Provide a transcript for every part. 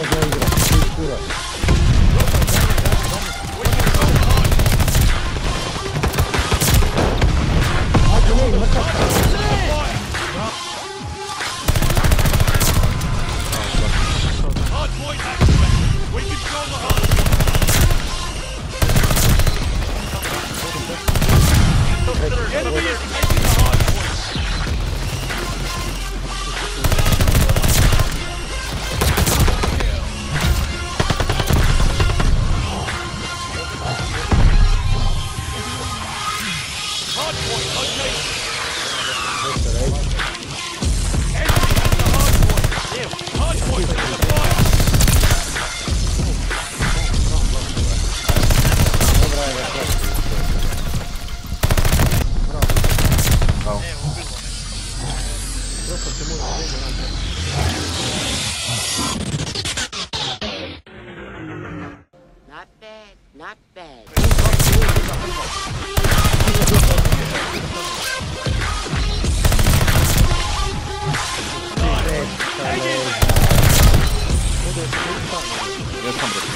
zna igra, ti kurac. Ajde, ne, mrtav. Not bad, not bad. Jesam bro.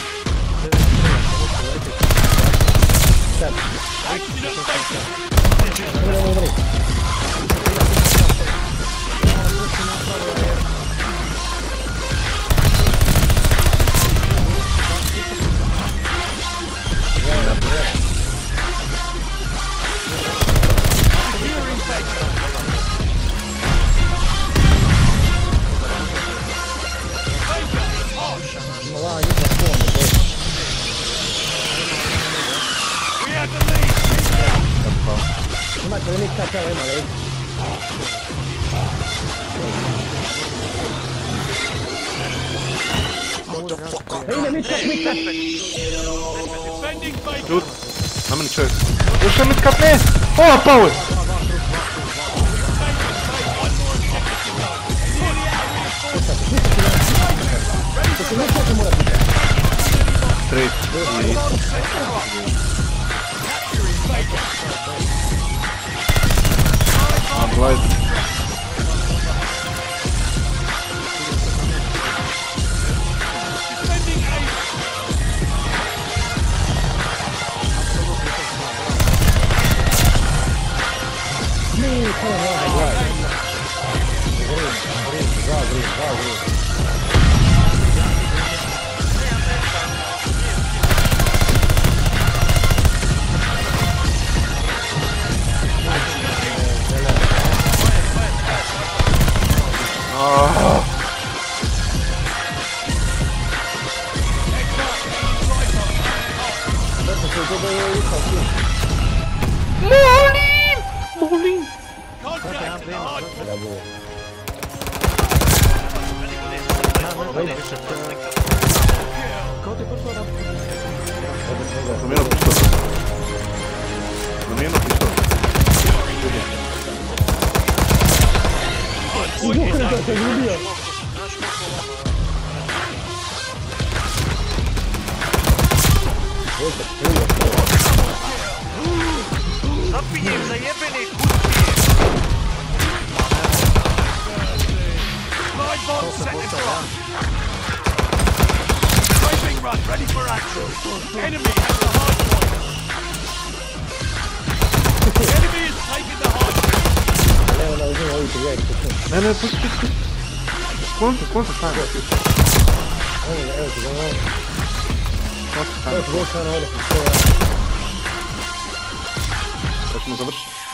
Imate li mi kakav ima led? Ide mitkap! Ljud, na meni čovjek. Još je mitkap, ne! Ova power! Straight. I'm blind. Morning! Zapijem zajebeni Slide bomb set in front. Sniping run ready for action. Enemy at the hard point. Enemy is taking the hard point. Ne, pusti. Konto, stane. Evo ti ga ovo. Konto, stane. Evo ti ga ovo. Hoćemo završiti.